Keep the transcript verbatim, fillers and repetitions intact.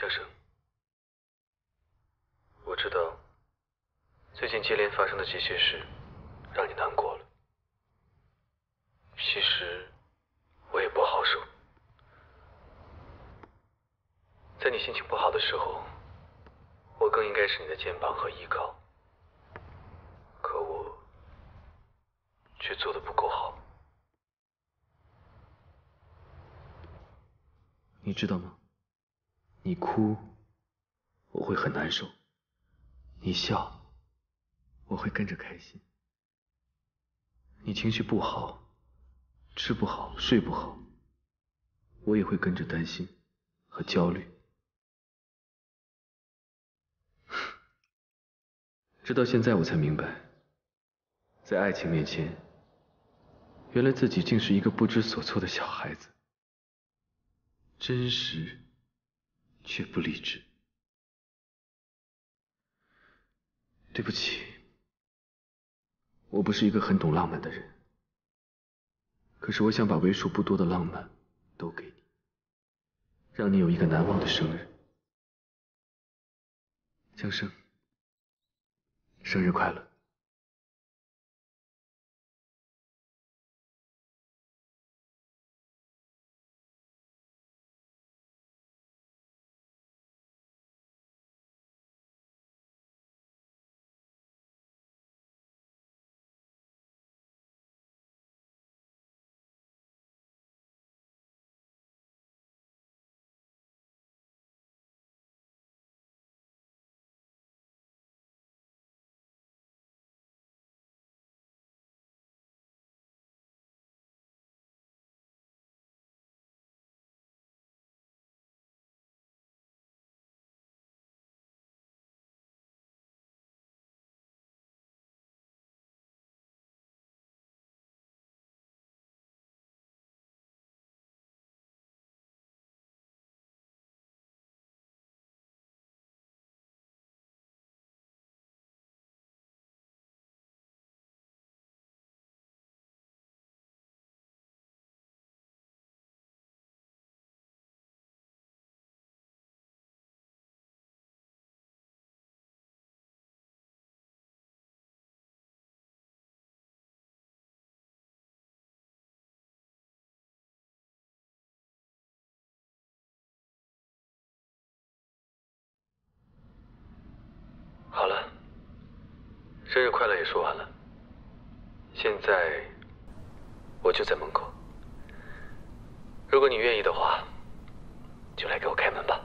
江生，我知道最近接连发生的这些事让你难过了。其实我也不好受，在你心情不好的时候，我更应该是你的肩膀和依靠，可我却做得不够好。你知道吗？你哭，我会很难受；你笑，我会跟着开心。你情绪不好，吃不好，睡不好，我也会跟着担心和焦虑。直到现在我才明白，在爱情面前，原来自己竟是一个不知所措的小孩子，真实却不理智。对不起，我不是一个很懂浪漫的人，可是我想把为数不多的浪漫都给你，让你有一个难忘的生日。江生，生日快乐！好了，生日快乐也说完了，现在我就在门口。如果你愿意的话，就来给我开门吧。